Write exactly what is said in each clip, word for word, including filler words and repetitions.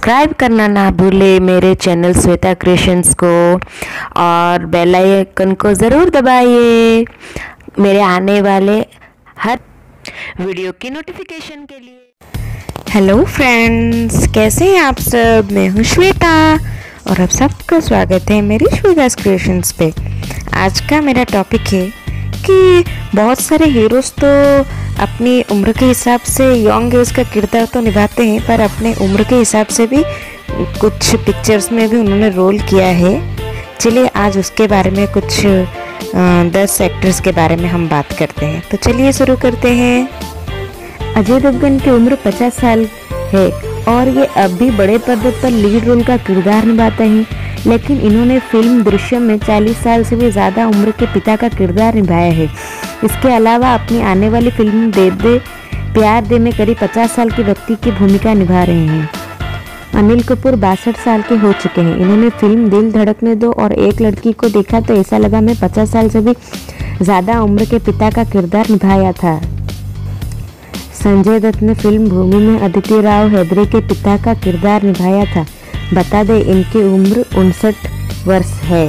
Subscribe करना ना भूले मेरे चैनल श्वेता क्रिएशंस को, और बेल आइकन को ज़रूर दबाइए मेरे आने वाले हर वीडियो की नोटिफिकेशन के लिए। हेलो फ्रेंड्स, कैसे हैं आप सब? मैं हूँ श्वेता और आप सबका स्वागत है मेरी श्वेता क्रिएशंस पे। आज का मेरा टॉपिक है कि बहुत सारे हीरोज़ तो अपनी उम्र के हिसाब से यंग एज का किरदार तो निभाते हैं, पर अपने उम्र के हिसाब से भी कुछ पिक्चर्स में भी उन्होंने रोल किया है। चलिए आज उसके बारे में कुछ दस एक्टर्स के बारे में हम बात करते हैं। तो चलिए शुरू करते हैं। अजय देवगन की उम्र पचास साल है और ये अब भी बड़े पर्दे पर लीड रोल का किरदार निभाते हैं, लेकिन इन्होंने फिल्म दृश्यम में चालीस साल से भी ज़्यादा उम्र के पिता का किरदार निभाया है। इसके अलावा अपनी आने वाली फिल्म दे दे प्यार दे में करीब पचास साल के व्यक्ति की भूमिका निभा रहे हैं। अनिलकापोर बासठ साल के हो चुके हैं। इन्होंने फिल्म दिल धड़कने दो और एक लड़की को देखा तो ऐसा लगा मैं पचास साल से भी ज़्यादा उम्र के पिता का किरदार निभाया था। संजयदत्त ने फिल्म भूमि में अदिति राव हैदरी के पिता का किरदार निभाया था। बता दें इनकी उम्र उनसठ वर्ष है।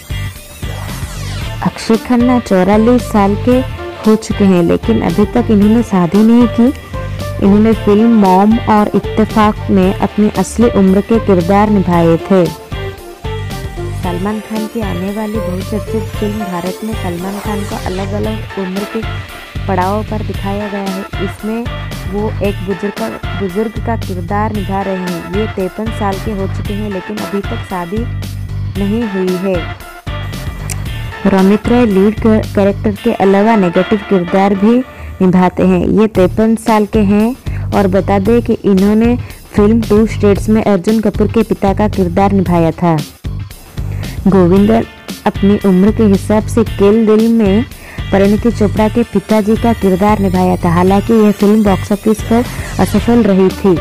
अक्षयाखना चौवालीस साल के हो चुके हैं, लेकिन अभी तक इन्होंने शादी नहीं की। इन्होंने फिल्म मॉम और इत्तेफाक में अपनी असली उम्र के किरदार निभाए थे। सलमान खान की आने वाली बहुचर्चित फिल्म भारत में सलमान खान को अलग अलग उम्र के पड़ाव पर दिखाया गया है। इसमें वो एक बुजुर्ग का बुजुर्ग का किरदार निभा रहे हैं। ये तिरपन साल के हो चुके हैं, लेकिन अभी तक शादी नहीं हुई है। रोहिट्रॉय लीड कैरेक्टर के अलावा नेगेटिव किरदार भी निभाते हैं। ये तिरपन साल के हैं और बता दें कि इन्होंने फिल्म टू स्टेट्स में अर्जुन कपूर के पिता का किरदार निभाया था। गोविंदा अपनी उम्र के हिसाब से किल दिल में परिणीति चोपड़ा के पिताजी का किरदार निभाया था। हालांकि यह फिल्म बॉक्स ऑफिस पर असफल रही थी।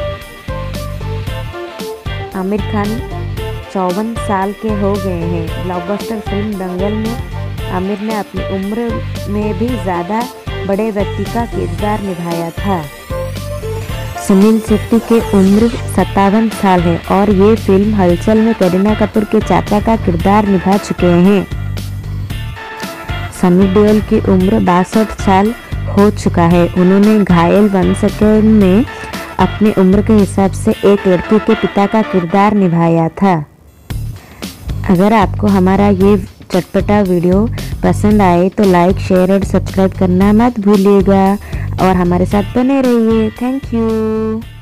आमिर खान चौवन साल के हो गए हैं। ब्लॉकबस्टर फिल्म दंगल में आमिर ने अपनी उम्र में भी ज़्यादा बड़े व्यक्ति का किरदार निभाया था। सुनीलशेट्टी की उम्र सत्तावन साल है और ये फिल्म हलचल में करीना कपूर के चाचा का किरदार निभा चुके हैं। sunnydeol की उम्र बासठ साल हो चुका है। उन्होंने घायल वन सेकेंड में अपनी उम्र के हिसाब से एक लड़की के पिता का किरदार निभाया था। अगर आपको हमारा ये चटपटा वीडियो पसंद आए तो लाइक, शेयर और सब्सक्राइब करना मत भूलिएगा और हमारे साथ बने रहिए। Thank you.